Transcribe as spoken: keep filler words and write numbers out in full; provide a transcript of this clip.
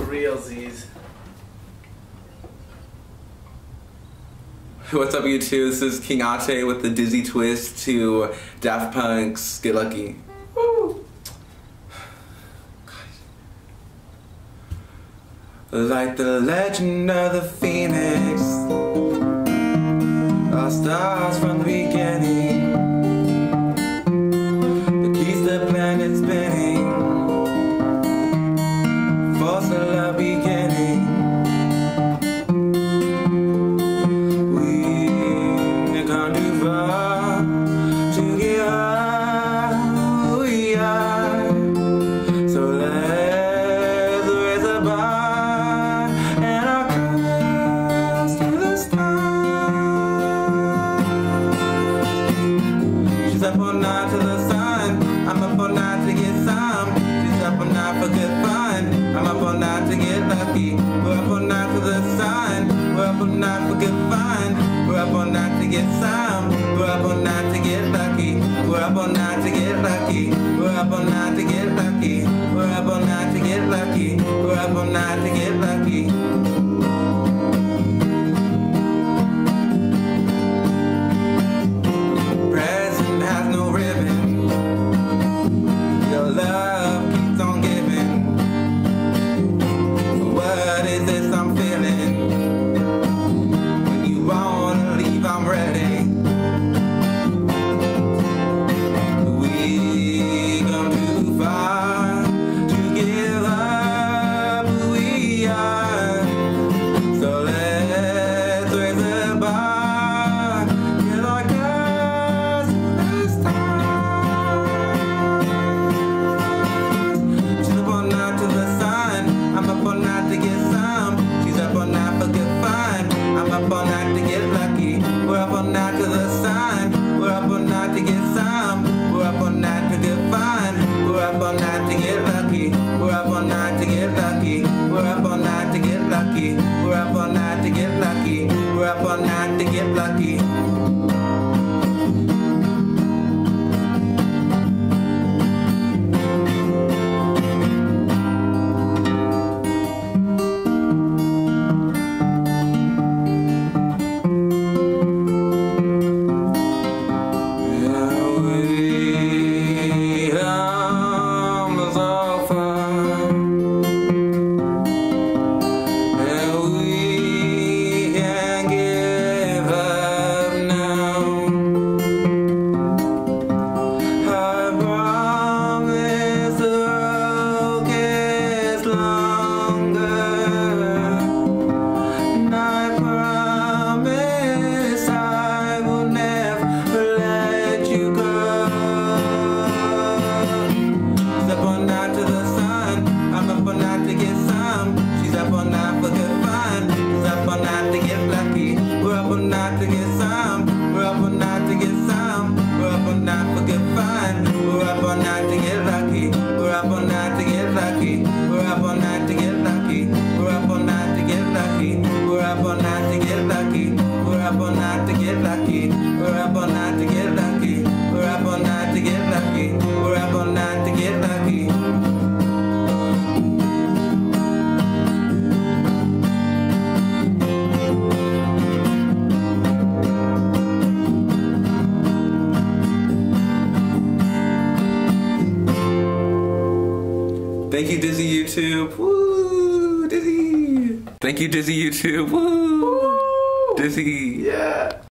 realsies. What's up, you two? This is King Ate with the dizzy twist to Daft Punk's Get Lucky. Woo! Like the legend of the phoenix, all stars from the beginning, that keeps the planet spinning, force of love beginning. We can't do far to get who we are, so let's raise the bar and our cross to the stars. She's up all night to the sun, I'm up all night to get some. She's up all night for good fun, I'm up all night to get lucky. We're up all night to the sun, we're up all night for good fun. We're up all night to get some, we're up all night to get lucky. We're up all night to get lucky, we're up all night to get lucky. We're up all night to get lucky, we're up all night to get lucky. Present has no ribbon, your love keeps on giving. What is this I'm feeling? When you wanna leave, I'm ready. We come too far to give up who we are, so let's raise the bar, get our cars to the stars. She's up all night to the sun, I'm up all night to get some. She's up all night for good fun, I'm up all night to get lucky. We're up all night to the sun, we're up all night to get some. We're up all night to get fun, we're up all night to get lucky. We're up all night to get lucky, we're up all night to get lucky. We're up all night to get lucky, we're up all night to get lucky. To get some, we're up all night to get some. We're up all night for good fun. We're up all night to get lucky. We're up all night to get lucky. We're up all night to get lucky. We're up all night to get lucky. We're up all night to get lucky. We're up all night to get lucky. We're up all night to get lucky. We're up all night to get lucky. We're up all night to get lucky. Thank you, Dizzy YouTube. Woo, Dizzy. Thank you, Dizzy YouTube. Woo, Woo. Dizzy. Yeah.